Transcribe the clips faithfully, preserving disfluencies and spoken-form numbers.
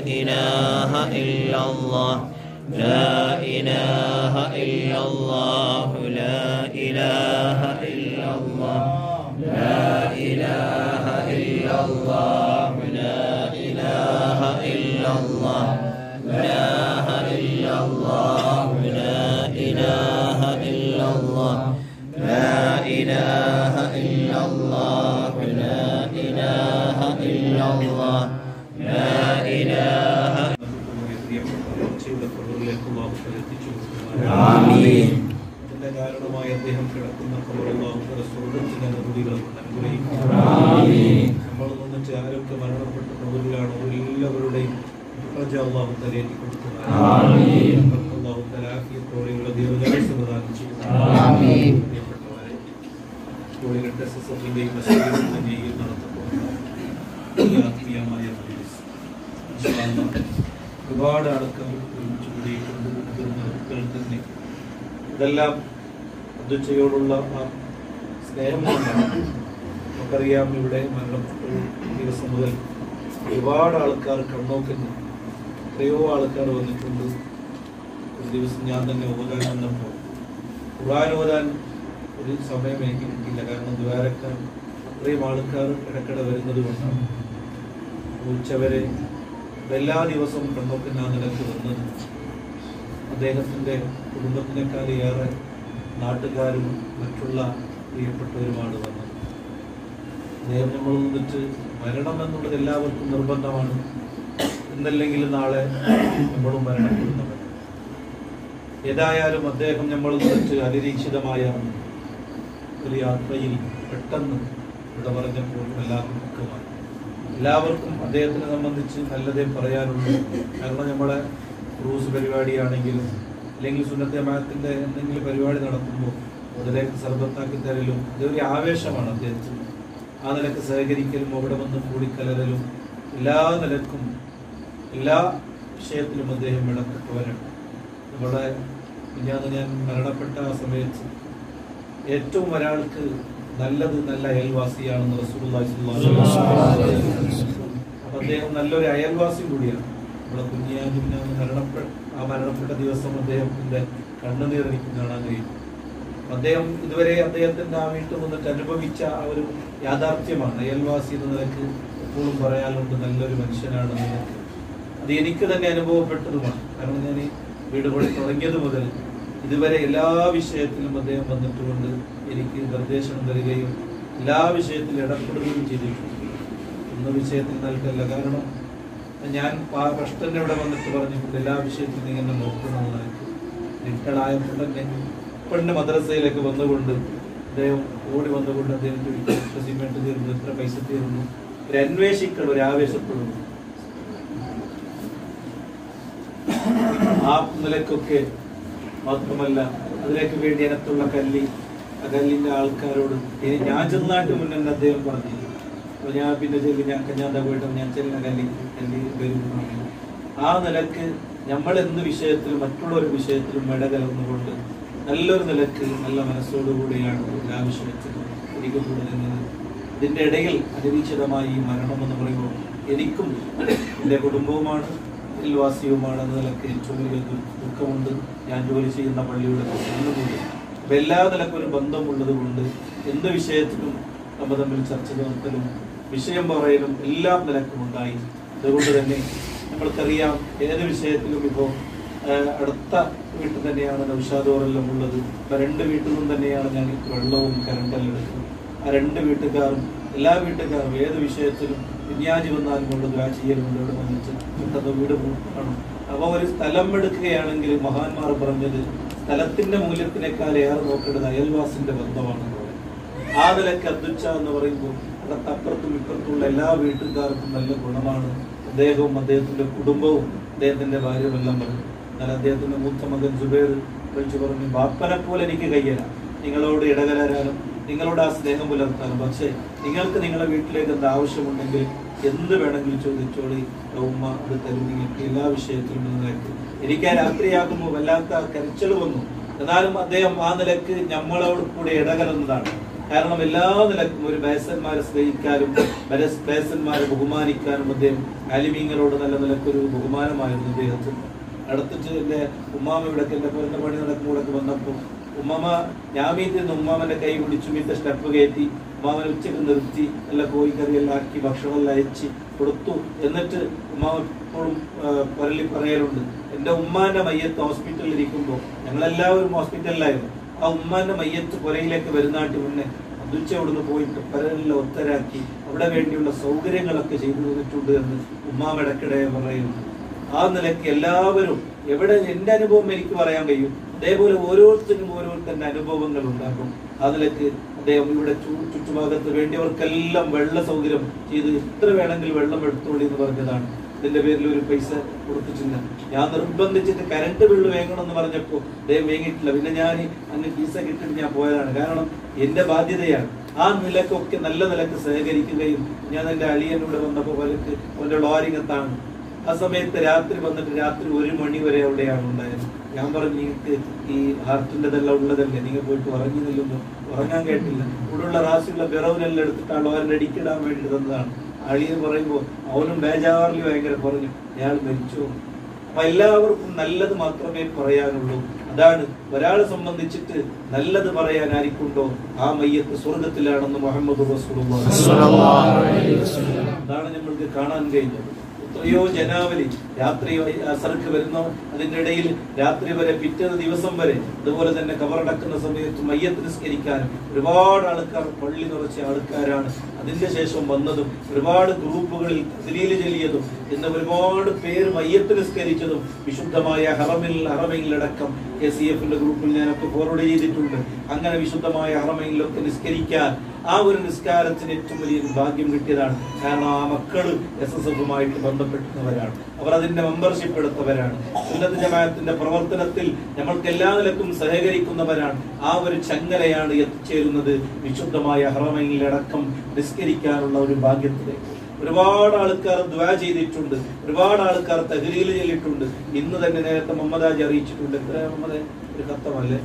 إله إلا الله لا إله إلا الله لا إله إلا الله لا إله إلا الله لا إله إلا الله لا إله إلا الله لا إله إلا الله لا إله إلا الله لا إله إلا الله لا إله آمين കാരണമായി അദ്ദേഹം കിടക്കുന്ന നമ്മൾ വന്നിട്ട് ആരൊക്കെ മരണപ്പെട്ട പ്രഭുവിലാണ് എല്ലാവരുടെയും അള്ളാഹു തലേറ്റി കൊടുക്കുന്നതോടെയുള്ള ദീർഘായുസ്സ് പ്രദാനം ചെയ്യും. സ്കൂളിലെ എസ് എസ് എഫിന്റെയും നടത്തുമ്പോൾ ആത്മീയമായ ഒരുപാട് ആൾക്കാർ ഒരുമിച്ച് കൂടിയിട്ടുണ്ട്. തന്നെ ഇതെല്ലാം അദ്വൈതയോടുള്ള ആ സ്നേഹം കൊണ്ടാണ്. നമുക്കറിയാം, ഇവിടെ മരണപ്പെട്ട ദിവസം മുതൽ ഒരുപാട് ആൾക്കാർ കണ്ണോക്കുന്നു. എത്രയോ ആൾക്കാർ വന്നിട്ടുണ്ട്. ഒരു ദിവസം ഞാൻ തന്നെ ഓതാൻ വന്നപ്പോൾ ഖുർആൻ ഓതാൻ ഒരു സമയം എനിക്ക് കിട്ടിയില്ല. കാരണം ദ്വാരക്കാർ അത്രയും ആൾക്കാർ ഇടയ്ക്കിടെ വരുന്നത് കൊണ്ടാണ്. ഉച്ചവരെ എല്ലാ ദിവസവും കണ്ണോക്കുന്ന ആ നിലക്ക് വന്നത് അദ്ദേഹത്തിൻ്റെ കുടുംബത്തിനേക്കാളേറെ നാട്ടുകാരും മറ്റുള്ള പ്രിയപ്പെട്ടവരുമാണ് വന്നത്. അദ്ദേഹം നമ്മൾ വന്നിട്ട് മരണം എന്നുള്ളത് എല്ലാവർക്കും നിർബന്ധമാണ്. ഇന്നല്ലെങ്കിൽ നാളെ നമ്മളും മരണപ്പെടുന്നവർ. ഏതായാലും അദ്ദേഹം നമ്മൾ വന്നിട്ട് അനിരീക്ഷിതമായ ഒരു യാത്രയിൽ പെട്ടെന്ന് ഇവിടെ പറഞ്ഞപ്പോൾ എല്ലാവർക്കും ദുഃഖമായി. എല്ലാവർക്കും അദ്ദേഹത്തിനെ സംബന്ധിച്ച് നല്ലതേ പറയാനുള്ളൂ. കാരണം നമ്മളെ ക്രൂസ് പരിപാടിയാണെങ്കിലും അല്ലെങ്കിൽ സുന്നത്തെ ജമാഅത്തിന്റെ എന്തെങ്കിലും പരിപാടി നടത്തുമ്പോൾ അതിലേക്ക് സർബത്താക്കി തരലും ഇതൊരു ആവേശമാണ് അദ്ദേഹത്തിന്. ആ നിലക്ക് സഹകരിക്കലും അവിടെ വന്ന് കൂടിക്കലരലും എല്ലാ നിലക്കും എല്ലാ വിഷയത്തിലും അദ്ദേഹം ഇടപെട്ടവരാണ്. നമ്മുടെ ഞാൻ ഞാൻ മരണപ്പെട്ട ആ സമയത്ത് ഏറ്റവും ഒരാൾക്ക് നല്ലത് നല്ല അയൽവാസിയാണെന്ന് റസൂലുള്ളാഹി സ്വല്ലല്ലാഹു അലൈഹി വസല്ലം. അപ്പൊ അദ്ദേഹം നല്ലൊരു അയൽവാസി കൂടിയാണ്. നമ്മുടെ കുഞ്ഞാജിന് മരണപ്പെട്ട ആ മരണപ്പെട്ട ദിവസം അദ്ദേഹത്തിന്റെ കണ്ണുനീർ എനിക്ക് കാണാൻ കഴിയും. അദ്ദേഹം ഇതുവരെ അദ്ദേഹത്തിന്റെ ആ വീട്ടിൽ വന്നിട്ട് അനുഭവിച്ച ആ ഒരു യാഥാർത്ഥ്യമാണ്. അയൽവാസി എന്ന നിലക്ക് എപ്പോഴും പറയാനുണ്ട് നല്ലൊരു മനുഷ്യനാണ് നിനക്ക്. അത് എനിക്ക് തന്നെ അനുഭവപ്പെട്ടതുമാണ്. കാരണം ഞാൻ ഈ വീട് പണി തുടങ്ങിയത് മുതൽ ഇതുവരെ എല്ലാ വിഷയത്തിലും അദ്ദേഹം വന്നിട്ടുകൊണ്ട് എനിക്ക് നിർദ്ദേശം തരികയും എല്ലാ വിഷയത്തിലും ഇടപെടുകയും ചെയ്തിട്ടുണ്ട്. ഇന്ന വിഷയത്തിൽ നൽകല്ല. കാരണം ഞാൻ കഷ്ടന്റെ ഇവിടെ വന്നിട്ട് പറഞ്ഞിട്ടുണ്ട് എല്ലാ വിഷയത്തിലും ഇങ്ങനെ നോക്കുന്നതാണ്. നിങ്ങളായപ്പോൾ തന്നെ പെണ്ണ് മദ്രസയിലേക്ക് വന്നുകൊണ്ട് അദ്ദേഹം ഓടി വന്നുകൊണ്ട് അദ്ദേഹത്തിന്റെ സിമെന്റ് തീർന്നു, എത്ര പൈസ തീർന്നു, ഒരു അന്വേഷിക്കണം, ഒരു ആവേശപ്പെടുന്നു. ആ നിലക്കൊക്കെ മാത്രമല്ല അതിലേക്ക് വേണ്ടി അതിനകത്തുള്ള കല്ലി ആ കല്ലിന്റെ ആൾക്കാരോട് ഇനി ഞാൻ ചെന്നാട്ട് മുന്നേ അദ്ദേഹം പറഞ്ഞു. അപ്പൊ ഞാൻ പിന്നെ ചെല്ലി ഞാൻ കഞ്ഞാന്താ പോയിട്ട് ഞാൻ ചെല്ലുന്ന കല്ലി കല്ലി വരും. ആ നിലക്ക് നമ്മൾ എന്ത് വിഷയത്തിലും മറ്റുള്ള ഒരു വിഷയത്തിലും ഇടകലർന്നുകൊണ്ട് നല്ലൊരു നിലക്ക് നല്ല മനസ്സോടുകൂടിയാണ് എല്ലാ വിഷയത്തിലും എനിക്ക് കൂടെ നിന്നത്. ഇതിന്റെ ഇടയിൽ അനിരീക്ഷിതമായി ഈ മരണം എന്ന് പറയുമ്പോൾ എനിക്കും എൻ്റെ കുടുംബവുമാണ് അയൽവാസിയുമാണ് എന്ന നിലക്ക് ഏറ്റവും വലിയ ദുഃഖമുണ്ട്. ഞാൻ ജോലി ചെയ്യുന്ന പള്ളിയുടെ പ്രശ്നങ്ങളുണ്ട്. അപ്പൊ എല്ലാ നിലക്കും ഒരു ബന്ധമുള്ളത് കൊണ്ട് എന്ത് വിഷയത്തിലും നമ്മൾ തമ്മിൽ ചർച്ച നടത്തലും വിഷയം പറയലും എല്ലാം നിലക്കും ഉണ്ടായി. അതുകൊണ്ട് തന്നെ നമ്മൾക്കറിയാം ഏത് വിഷയത്തിലും ഇപ്പോൾ അടുത്ത വീട്ടിൽ തന്നെയാണ് നൗഷാദോറെല്ലാം ഉള്ളത്. അപ്പൊ രണ്ട് വീട്ടിൽ നിന്നും തന്നെയാണ് ഞാൻ വെള്ളവും കരണ്ടെല്ലാം എടുക്കുന്നത്. ആ രണ്ട് വീട്ടുകാരും എല്ലാ വീട്ടുകാരും ഏത് വിഷയത്തിലും വിന്യാജി വന്നാലും കൊണ്ട് ദ്വാ ചെയ്യലുണ്ട്. ഇവിടെ വന്നിട്ട് പെട്ടെന്ന് വീട് കാണും. അപ്പൊ ഒരു സ്ഥലം എടുക്കുകയാണെങ്കിൽ മഹാന്മാർ പറഞ്ഞത് സ്ഥലത്തിന്റെ മൂല്യത്തിനേക്കാൾ ഏറെ നോക്കേണ്ടത് അയൽവാസിന്റെ ബന്ധമാണ്. ആ നിലയ്ക്ക് അദ്വച്ച എന്ന് പറയുമ്പോൾ അടുത്ത അപ്പുറത്തും ഇപ്പുറത്തുള്ള എല്ലാ വീട്ടുകാർക്കും നല്ല ഗുണമാണ്. അദ്ദേഹവും അദ്ദേഹത്തിന്റെ കുടുംബവും അദ്ദേഹത്തിന്റെ ഭാര്യയുമെല്ലാം പറഞ്ഞു. എന്നാൽ അദ്ദേഹത്തിന്റെ മൂത്ത മകൻ സുബൈർ വിളിച്ചു പറഞ്ഞു, ബാപ്പനെ പോലെ എനിക്ക് കഴിയല നിങ്ങളോട് ഇടകലരാനും നിങ്ങളോട് ആ സ്നേഹം പുലർത്താനും. പക്ഷേ നിങ്ങൾക്ക് നിങ്ങളുടെ വീട്ടിലേക്ക് എന്ത് ആവശ്യമുണ്ടെങ്കിൽ എന്ത് വേണമെങ്കിലും ചോദിച്ചോളി, ഉമ്മ അത് തരും നിങ്ങൾക്ക് എല്ലാ വിഷയത്തിലും നിലയ്ക്ക്. എനിക്ക് ആ രാത്രിയാകുമ്പോൾ വല്ലാത്ത കരച്ചൽ വന്നു. എന്നാലും അദ്ദേഹം ആ നിലക്ക് നമ്മളോട് കൂടെ ഇടകലർന്നതാണ്. കാരണം എല്ലാ നിലക്കും ഒരു ബേസന്മാരെ സ്നേഹിക്കാനും ബേസന്മാരെ ബഹുമാനിക്കാനും അദ്ദേഹം ആലിമീങ്ങളോട് നല്ല നിലക്കൊരു ബഹുമാനമായിരുന്നു അദ്ദേഹത്തിന്. അടുത്തിട്ട് എൻ്റെ ഉമ്മാമ ഇവിടേക്ക് എൻ്റെ എൻ്റെ പണി നടക്കുമ്പോഴൊക്കെ വന്നപ്പോൾ ഉമ്മാമ ഞാൻ വീട്ടിൽ നിന്ന് ഉമ്മാമൻ്റെ കൈ പിടിച്ചു മീത്ത സ്റ്റെപ്പ് കയറ്റി ഉമ്മാമനെ ഉച്ചക്ക് നിർത്തി നല്ല കോഴിക്കറിയെല്ലാം ആക്കി ഭക്ഷണമെല്ലാം അയച്ച് കൊടുത്തു. എന്നിട്ട് ഉമ്മാമ എപ്പോഴും പരളി പറയലുണ്ട്, എൻ്റെ ഉമ്മാന്റെ മയ്യത്ത് ഹോസ്പിറ്റലിൽ ഇരിക്കുമ്പോൾ ഞങ്ങളെല്ലാവരും ഹോസ്പിറ്റലിലായിരുന്നു. ആ ഉമ്മാന്റെ മയ്യത്ത് പുരയിലേക്ക് വരുന്നാട്ടി മുന്നേ അതുച്ച അവിടുന്ന് പോയിട്ട് പരലെല്ലാം ഒത്തരാക്കി അവിടെ വേണ്ടിയുള്ള സൗകര്യങ്ങളൊക്കെ ചെയ്തു തന്നിട്ടുണ്ട് എന്ന് ഉമ്മാമ ഇടയ്ക്കിടെ പറയുന്നു. ആ നിലയ്ക്ക് എല്ലാവരും എവിടെ എൻ്റെ അനുഭവം എനിക്ക് പറയാൻ കഴിയും, അതേപോലെ ഓരോരുത്തരും ഓരോരുത്തരുടെ അനുഭവങ്ങൾ ഉണ്ടാക്കും. ആ നിലയ്ക്ക് അദ്ദേഹം ഇവിടെ ചുറ്റുഭാഗത്ത് വേണ്ടിയവർക്കെല്ലാം വെള്ള സൗകര്യം ചെയ്ത് എത്ര വേണമെങ്കിൽ വെള്ളം എടുത്തോളി എന്ന് പറഞ്ഞതാണ്. ഇതിന്റെ പേരിൽ ഒരു പൈസ കൊടുത്തിട്ടില്ല. ഞാൻ നിർബന്ധിച്ചിട്ട് കറണ്ട് ബില്ല് വേങ്ങണം എന്ന് പറഞ്ഞപ്പോൾ അദ്ദേഹം വേങ്ങിയിട്ടില്ല. പിന്നെ ഞാൻ അങ്ങ് പൈസ കിട്ടിയിട്ട് ഞാൻ പോയതാണ്. കാരണം എന്റെ ബാധ്യതയാണ്. ആ നിലക്കൊക്കെ നല്ല നിലക്ക് സഹകരിക്കുകയും ഞാൻ എൻ്റെ അളിയനോട് വന്നപ്പോൾ വലക്ക് അവൻ്റെ ലോറിങ്ങത്താണ്. ആ സമയത്ത് രാത്രി വന്നിട്ട് രാത്രി ഒരു മണി വരെ അവിടെയാണ് ഉണ്ടായത്. ഞാൻ പറഞ്ഞു, നിങ്ങൾക്ക് ഈ ഹാർട്ടിൻ്റെതെല്ലാം ഉള്ളതല്ലേ, നിങ്ങൾ പോയിട്ട് ഉറങ്ങി നില്ലുമ്പോൾ ഉറങ്ങാൻ കേട്ടില്ല. ഇവിടെയുള്ള റാസിയുള്ള ബിറവിനെല്ലാം എടുത്തിട്ടാണ് അവരുടെ അടിക്കിടാൻ വേണ്ടി തന്നതാണ്. അളിയെന്ന് പറയുമ്പോൾ അവനും ബേജാറിൽ ഭയങ്കര പറഞ്ഞു, അയാൾ മരിച്ചു. അപ്പൊ എല്ലാവർക്കും നല്ലത് മാത്രമേ പറയാനുള്ളൂ. അതാണ് ഒരാളെ സംബന്ധിച്ചിട്ട് നല്ലത് പറയാൻ ആർക്കുണ്ടോ ആ മയ്യത്ത് സ്വർഗത്തിലാണെന്ന് മുഹമ്മദ് റസൂലുള്ളാഹി സ്വല്ലല്ലാഹു അലൈഹി വസല്ലം അതാണ് നമ്മൾക്ക് കാണാൻ കഴിഞ്ഞത്. എത്രയോ ജനാവലി രാത്രി അസർക്ക് വരുന്നു, അതിൻ്റെ ഇടയിൽ രാത്രി വരെ പിറ്റേന്ന് ദിവസം വരെ അതുപോലെ തന്നെ കബറടക്കുന്ന സമയത്ത് മയ്യത്ത് നിസ്കരിക്കാനും ഒരുപാട് ആൾക്കാർ, പള്ളി നിറച്ച ആൾക്കാരാണ് അതിന്റെ ശേഷം വന്നതും. ഒരുപാട് ഗ്രൂപ്പുകളിൽ തസ്ലീൽ ചൊല്ലിയതും എന്ന ഒരുപാട് പേര് മയ്യത്ത് നിസ്കരിച്ചതും വിശുദ്ധമായ ഹറമിൽ ഹറമയിലടക്കം കെ സി എഫിന്റെ ഗ്രൂപ്പിൽ ഞാനൊക്കെ ഫോർവേഡ് ചെയ്തിട്ടുണ്ട്. അങ്ങനെ വിശുദ്ധമായ ഹറമയിലൊക്കെ നിസ്കരിക്കാൻ ആ ഒരു നിസ്കാരത്തിന് ഏറ്റവും വലിയൊരു ഭാഗ്യം കിട്ടിയതാണ്. കാരണം ആ മക്കള് എസ് എസ് എഫുമായിട്ട് ബന്ധപ്പെടുന്നവരാണ്, അവർ അതിന്റെ മെമ്പർഷിപ്പ് എടുത്തവരാണ്, സുന്നത്ത് ജമാഅത്തിന്റെ പ്രവർത്തനത്തിൽ നമ്മൾക്ക് എല്ലാ നിലക്കും സഹകരിക്കുന്നവരാണ്. ആ ഒരു ചങ്ങലയാണ് എത്തിച്ചേരുന്നത് വിശുദ്ധമായ ഹറമയിലടക്കം നിസ്കരിക്കാനുള്ള ഒരു ഭാഗ്യത്തിലേക്ക്. ഒരുപാട് ആൾക്കാർ ദുആ ചെയ്തിട്ടുണ്ട്, ഒരുപാട് ആൾക്കാർ തഹ്ലീൽ ചൊല്ലിയിട്ടുണ്ട്. ഇന്ന് തന്നെ നേരത്തെ മുഹമ്മദാജി അറിയിച്ചിട്ടുണ്ട്. എത്ര മുഹമ്മദ് ഒരു ഖത്തമല്ലേ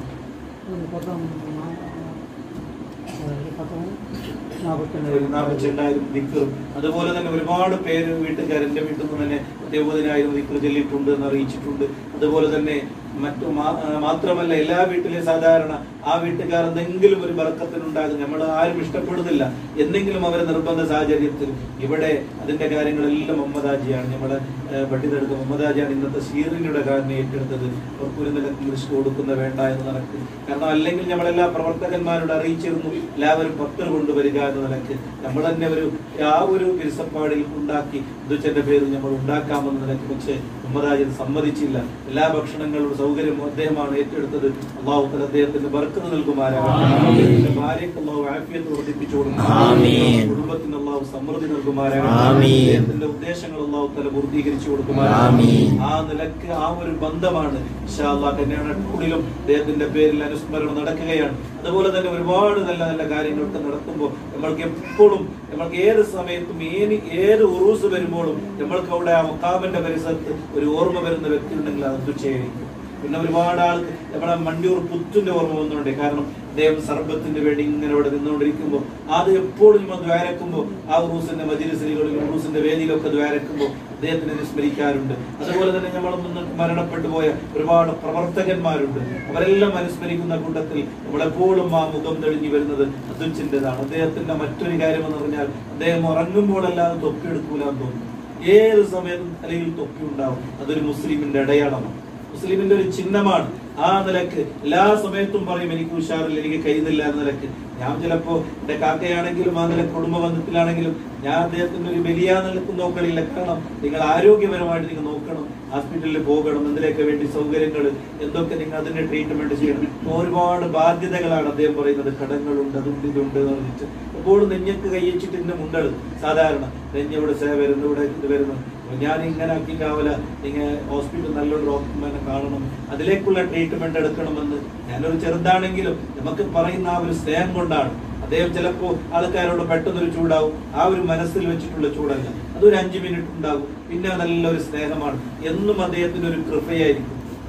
നാൽപ്പത്തിരണ്ടായിരം ദിക്റും അതുപോലെ തന്നെ ഒരുപാട് പേര് വീട്ടുകാർ എൻ്റെ വീട്ടിൽ നിന്ന് തന്നെ എഴുപതിനായിരം ദിക്ർ ചൊല്ലിയിട്ടുണ്ട് എന്ന് അറിയിച്ചിട്ടുണ്ട്. അതുപോലെ തന്നെ മറ്റു മാത്രമല്ല എല്ലാ വീട്ടിലെ സാധാരണ ആ വീട്ടുകാർ എന്തെങ്കിലും ഒരു ബർക്കത്തിനുണ്ടാകും. നമ്മൾ ആരും ഇഷ്ടപ്പെടുന്നില്ല, എന്തെങ്കിലും അവരെ നിർബന്ധ സാഹചര്യത്തിൽ ഇവിടെ അതിന്റെ കാര്യങ്ങളെല്ലാം മുഹമ്മദാജിയാണ്, നമ്മളെ പഠിതെടുത്ത മുഹമ്മദാജിയാണ് ഇന്നത്തെ ഷീറിനിയുടെ കാരണം ഏറ്റെടുത്തത്. അവർക്കൊരു നിലക്ക് ഇംഗ്ലീഷ് കൊടുക്കുന്ന വേണ്ട എന്ന് നടക്കും. കാരണം അല്ലെങ്കിൽ നമ്മളെല്ലാ പ്രവർത്തകന്മാരോട് അറിയിച്ചിരുന്നു എല്ലാവരും പത്തർ കൊണ്ടുവരിക എന്ന നിലക്ക്. നമ്മൾ തന്നെ ഒരു ആ ഒരു വിരുസപ്പാടിൽ ഉണ്ടാക്കി ദുച്ചന്റെ പേരിൽ നമ്മൾ ഉണ്ടാക്കാമെന്ന നിലക്ക്. പക്ഷേ മുഹമ്മദാജി സമ്മതിച്ചില്ല. എല്ലാ ഭക്ഷണങ്ങളും സൗകര്യം അദ്ദേഹമാണ് ഏറ്റെടുത്തത്. അള്ളാഹു തആല അദ്ദേഹത്തിന് ബർക്കത്ത് നൽകുമാറാകട്ടെ, ഭാര്യയ്ക്ക് അള്ളാഹു ആഫിയത്ത് വർദ്ധിപ്പിച്ചു കൊടുക്കുമാറാകട്ടെ, കുടുംബത്തിന് അള്ളാഹു സമൃദ്ധി നൽകുമാറാകട്ടെ, അദ്ദേഹത്തിന്റെ ഉദ്ദേശങ്ങൾ അള്ളാഹു തആല പൂർത്തീകരിച്ചു കൊടുക്കുമാറാകട്ടെ. ആ നിലക്ക് ആ ഒരു ബന്ധമാണ് ഇൻഷാ അല്ലാഹ് കന്യാകുമാരിയിലും അദ്ദേഹത്തിന്റെ പേരിൽ അനുസ്മരണം നടക്കുകയാണ്. അതുപോലെ തന്നെ ഒരുപാട് നല്ല നല്ല കാര്യങ്ങളൊക്കെ നടത്തുമ്പോൾ നമ്മൾക്ക് എപ്പോഴും നമ്മൾക്ക് ഏത് സമയത്തും ഏത് ഏത് ഉറൂസ് വരുമ്പോഴും നമ്മൾക്ക് അവിടെ ആ മഖാമിന്റെ പരിസരത്ത് ഒരു ഓർമ്മ വരുന്ന വ്യക്തി ഉണ്ടെങ്കിൽ അത് തുച്ഛയായിരിക്കും. പിന്നെ ഒരുപാട് ആൾക്ക് നമ്മളെ മണ്ടിയൂർ പുത്തിന്റെ ഓർമ്മ വന്നുകൊണ്ട്, കാരണം അദ്ദേഹം സർബത്തിന്റെ വേണ്ടി ഇങ്ങനെ ഇവിടെ നിന്നുകൊണ്ടിരിക്കുമ്പോൾ അത് എപ്പോഴും നമ്മൾ ദ്വാരക്കുമ്പോൾ ആ ഉറൂസിന്റെ മജ്‌ലിസുകളിലും ഉറൂസിന്റെ വേദിയിലൊക്കെ ദ്വാരക്കുമ്പോൾ അദ്ദേഹത്തിനെ അനുസ്മരിക്കാറുണ്ട്. അതുപോലെ തന്നെ നമ്മൾ മരണപ്പെട്ടു പോയ ഒരുപാട് പ്രവർത്തകന്മാരുണ്ട്, അവരെല്ലാം അനുസ്മരിക്കുന്ന കൂട്ടത്തിൽ നമ്മളെപ്പോഴും ആ മുഖം തെളിഞ്ഞു വരുന്നത് അതുച്ചിൻ്റെതാണ്. അദ്ദേഹത്തിന്റെ മറ്റൊരു കാര്യം എന്ന് പറഞ്ഞാൽ അദ്ദേഹം ഉറങ്ങുമ്പോഴല്ലാതെ തൊപ്പി എടുക്കൂലെന്ന് തോന്നുന്നു. ഏത് സമയത്തും തലയിൽ തൊപ്പി ഉണ്ടാവും. അതൊരു മുസ്ലിമിന്റെ അടയാളമാണ്, മുസ്ലിമിന്റെ ഒരു ചിഹ്നമാണ്. ആ നിലക്ക് എല്ലാ സമയത്തും പറയും എനിക്ക് ഉഷാറില്ല, എനിക്ക് കഴിയുന്നില്ല എന്ന നിലക്ക്. ഞാൻ ചിലപ്പോ എന്റെ കാക്കയാണെങ്കിലും ആ നില കുടുംബ ബന്ധത്തിലാണെങ്കിലും ഞാൻ അദ്ദേഹത്തിന്റെ ഒരു വലിയ നിലക്ക് നോക്കണില്ല. കാരണം നിങ്ങൾ ആരോഗ്യപരമായിട്ട് നിങ്ങൾ നോക്കണം, ഹോസ്പിറ്റലിൽ പോകണം, എന്തിനൊക്കെ വേണ്ടി സൗകര്യങ്ങൾ എന്തൊക്കെ നിങ്ങൾ അതിന്റെ ട്രീറ്റ്മെന്റ് ചെയ്യണം. ഒരുപാട് ബാധ്യതകളാണ് അദ്ദേഹം പറയുന്നത്, കടങ്ങളുണ്ട്, അതുണ്ട് ഇതുണ്ട് എന്ന് പറഞ്ഞിട്ട് എപ്പോഴും നെഞ്ഞക്ക് കയ്യച്ചിട്ട് ഇന്ന മുണ്ടത് സാധാരണ നെഞ്ഞവിടെ സേവ വരുന്നു, ഇവിടെ ഇത് വരുന്നു. ഞാൻ ഇങ്ങനെ ആക്കിക്കാവല, നിങ്ങൾ ഹോസ്പിറ്റൽ നല്ലൊരു ഡോക്ടർമാരെ കാണണം, അതിലേക്കുള്ള ട്രീറ്റ്മെന്റ് എടുക്കണമെന്ന് ഞാനൊരു ചെറുതാണെങ്കിലും നമുക്ക് പറയുന്ന ആ ഒരു സ്നേഹം കൊണ്ടാണ്. അദ്ദേഹം ചിലപ്പോ ആൾക്കാരോട് പെട്ടെന്നൊരു ചൂടാവും, ആ ഒരു മനസ്സിൽ വെച്ചിട്ടുള്ള ചൂടല്ല, അതൊരു അഞ്ചു മിനിറ്റ് ഉണ്ടാകും, പിന്നെ നല്ലൊരു സ്നേഹമാണ്. എന്നും അദ്ദേഹത്തിന് ഒരു കൃപയായിരിക്കും.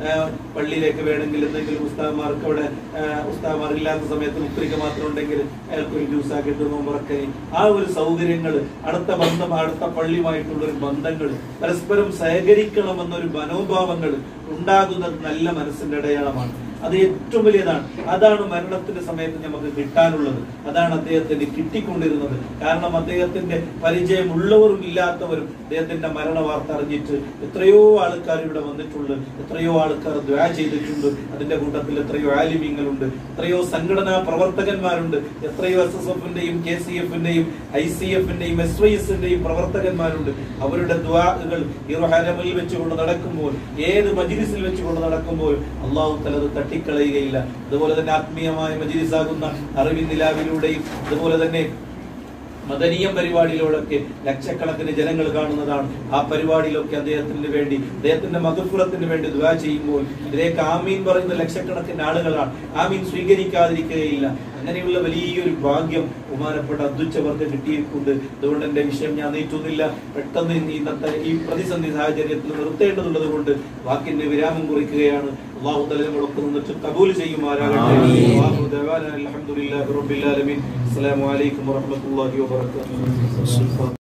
പള്ളിയിലേക്ക് വേണമെങ്കിൽ എന്തെങ്കിലും ഉസ്താദ്മാർക്ക് അവിടെ ഉസ്താദ്മാർ ഇല്ലാത്ത സമയത്ത് മുക്രിക്ക് മാത്രം ഉണ്ടെങ്കിൽ അയാൾക്ക് ഒരു ജ്യൂസ് ആക്കിയിട്ട് നോമ്പറക്കെ ആ ഒരു സൗകര്യങ്ങൾ, അടുത്ത ബന്ധം, അടുത്ത പള്ളിയുമായിട്ടുള്ള ഒരു ബന്ധങ്ങൾ, പരസ്പരം സഹകരിക്കണമെന്നൊരു മനോഭാവങ്ങൾ ഉണ്ടാകുന്നത് നല്ല മനസ്സിന്റെ അടയാളമാണ്. അത് ഏറ്റവും വലിയതാണ്. അതാണ് മരണത്തിന്റെ സമയത്ത് നമുക്ക് കിട്ടാനുള്ളത്. അതാണ് അദ്ദേഹത്തിന് കിട്ടിക്കൊണ്ടിരുന്നത്. കാരണം അദ്ദേഹത്തിന്റെ പരിചയമുള്ളവരും ഇല്ലാത്തവരും അദ്ദേഹത്തിന്റെ മരണ വാർത്ത അറിഞ്ഞിട്ട് എത്രയോ ആൾക്കാർ ഇവിടെ വന്നിട്ടുണ്ട്, എത്രയോ ആൾക്കാർ ദ്വാ ചെയ്തിട്ടുണ്ട്. അതിന്റെ കൂട്ടത്തിൽ എത്രയോ ആലിമീങ്ങളുണ്ട്, എത്രയോ സംഘടനാ പ്രവർത്തകന്മാരുണ്ട്, എത്രയോ എസ് എസ് എഫിന്റെയും കെ സി എഫിന്റെയും ഐ സി എഫിന്റെയും എസ് വൈ എസിന്റെയും പ്രവർത്തകന്മാരുണ്ട്. അവരുടെ ദ്വാകൾ ഈ ഹറമിൽ വെച്ചുകൊണ്ട് നടക്കുമ്പോൾ, ഏത് മജ്ലിസിൽ വെച്ചുകൊണ്ട് നടക്കുമ്പോൾ അള്ളാഹു തആല തട്ടിക്കളയുകയില്ല. അതുപോലെ തന്നെ ആത്മീയമായ മജ്ലിസാകുന്ന അറിവിൻ നിലാവിലൂടെയും അതുപോലെ തന്നെ മദനീയം പരിപാടിയിലൂടെയൊക്കെ ലക്ഷക്കണക്കിന് ജനങ്ങൾ കാണുന്നതാണ്. ആ പരിപാടിയിലൊക്കെ അദ്ദേഹത്തിന് വേണ്ടി, അദ്ദേഹത്തിന്റെ മഗ്ഫിറത്തിന് വേണ്ടി ദുആ ചെയ്യുമ്പോൾ ഇതിലേക്ക് ആമീൻ പറയുന്ന ലക്ഷക്കണക്കിന് ആളുകളാണ്. ആമീൻ സ്വീകരിക്കാതിരിക്കുകയില്ല. അങ്ങനെയുള്ള വലിയൊരു ഭാഗ്യം ബഹുമാനപ്പെട്ട അദ്ദുച്ചവർക്ക് കിട്ടിയിട്ടുണ്ട്. അതുകൊണ്ട് എന്റെ വിഷയം ഞാൻ നീട്ടുന്നില്ല. പെട്ടെന്ന് ഇന്നത്തെ ഈ പ്രതിസന്ധി സാഹചര്യത്തിൽ നിർത്തേണ്ടതുള്ളത് കൊണ്ട് വാക്കിന്റെ വിരാമം കുറിക്കുകയാണ്. അല്ലാഹു തആല നമ്മളൊക്കെ നിന്നിട്ട് കബൂൽ ചെയ്യുമാറാകട്ടെ. അൽഹംദുലില്ലാഹി റബ്ബിൽ ആലമീൻ. അസ്സലാമു അലൈക്കും വറഹ്മത്തുള്ളാഹി വബറകാതുഹു.